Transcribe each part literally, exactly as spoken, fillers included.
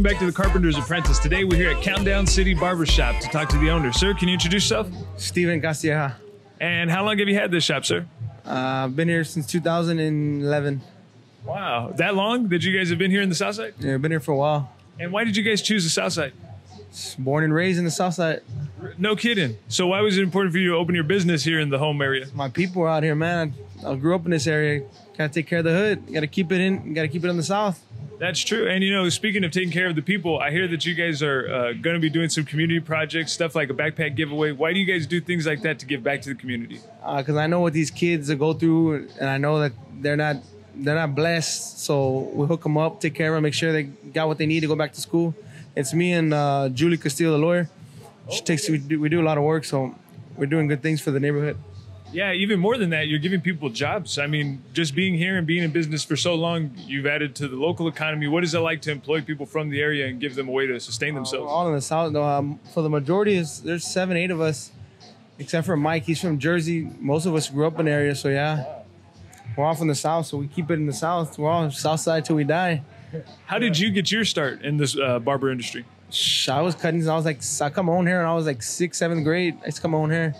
welcome back to the Carpenter's Apprentice. Today we're here at Countdown City Barbershop to talk to the owner. Sir, can you introduce yourself? Steven Castilleja. And how long have you had this shop, sir? Uh, I've been here since two thousand eleven. Wow, that long that you guys have been here in the South Side? Yeah, I've been here for a while. And why did you guys choose the South Side? Born and raised in the South Side. No kidding. So why was it important for you to open your business here in the home area? My people are out here, man. I, I grew up in this area. Gotta take care of the hood. You gotta keep it in. You gotta keep it in the South. That's true. And, you know, speaking of taking care of the people, I hear that you guys are uh, going to be doing some community projects, stuff like a backpack giveaway. Why do you guys do things like that to give back to the community? Because uh, I know what these kids go through, and I know that they're not they're not blessed. So we hook them up, take care of them, make sure they got what they need to go back to school. It's me and uh, Julie Castillo, the lawyer. She takes we do, we do a lot of work, so we're doing good things for the neighborhood. Yeah, even more than that, you're giving people jobs. I mean, just being here and being in business for so long, you've added to the local economy. What is it like to employ people from the area and give them a way to sustain themselves? Uh, all in the South, though. Um, for the majority, is there's seven, eight of us, except for Mike. He's from Jersey. Most of us grew up in the area, so yeah. We're all from the South, so we keep it in the South. We're all South Side till we die. How did you get your start in this uh, barber industry? I was cutting. I was like, I cut my own hair, and I was like sixth, seventh grade. I used to cut my own hair.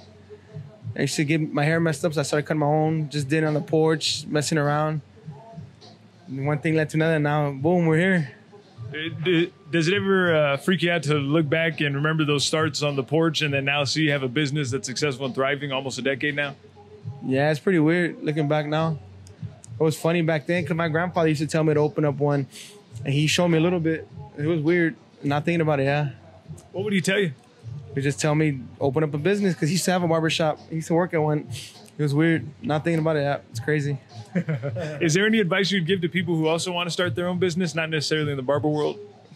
I used to get my hair messed up, so I started cutting my own. Just did it on the porch, messing around. And one thing led to another, and now, boom, we're here. Does it ever uh, freak you out to look back and remember those starts on the porch and then now see you have a business that's successful and thriving almost a decade now? Yeah, it's pretty weird looking back now. It was funny back then because my grandfather used to tell me to open up one, and he showed me a little bit. It was weird. Not thinking about it, yeah. What would he tell you? He just tell me open up a business because he used to have a barber shop. He used to work at one. It was weird. Not thinking about it. Yeah, it's crazy. Is there any advice you'd give to people who also want to start their own business, not necessarily in the barber world?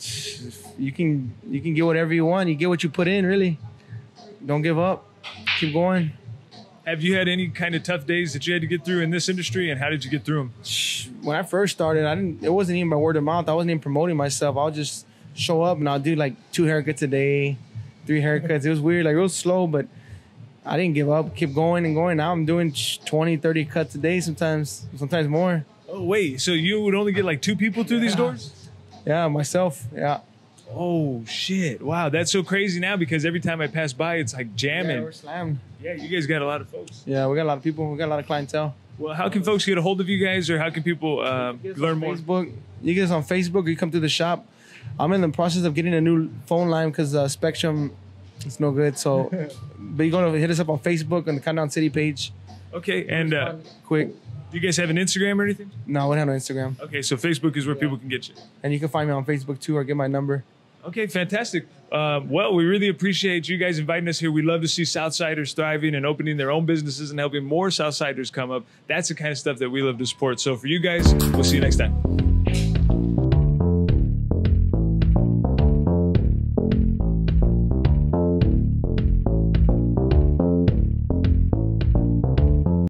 You can you can get whatever you want. You get what you put in, really. Don't give up. Keep going. Have you had any kind of tough days that you had to get through in this industry, and how did you get through them? When I first started, I didn't. It wasn't even by word of mouth. I wasn't even promoting myself. I'll just show up and I'll do like two haircuts a day, three haircuts. It was weird, like real slow, but I didn't give up. Keep going and going. Now I'm doing twenty, thirty cuts a day sometimes, sometimes more. Oh, wait. So you would only get like two people through these yeah. doors? Yeah, myself. Yeah. Oh, shit. Wow, that's so crazy now because every time I pass by, it's like jamming. Yeah, we're slammed. Yeah, you guys got a lot of folks. Yeah, we got a lot of people. We got a lot of clientele. Well, how can folks get a hold of you guys, or how can people uh, learn more? Facebook. You get us on Facebook, or you come to the shop. I'm in the process of getting a new phone line because uh, Spectrum, it's no good. So, but you're going to hit us up on Facebook on the Countdown City page. Okay, and uh, quick. Do you guys have an Instagram or anything? No, we don't have no Instagram. Okay, so Facebook is where yeah. people can get you. And you can find me on Facebook too, or get my number. Okay, fantastic. Uh, well, we really appreciate you guys inviting us here. We love to see Southsiders thriving and opening their own businesses and helping more Southsiders come up. That's the kind of stuff that we love to support. So for you guys, we'll see you next time.